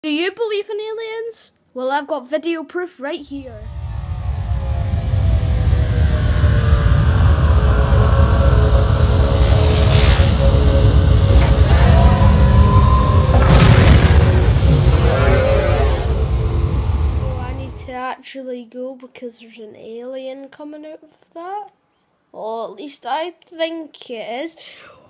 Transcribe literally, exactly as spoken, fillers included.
Do you believe in aliens? Well, I've got video proof right here. Oh, I need to actually go because there's an alien coming out of that. Or at least I think it is.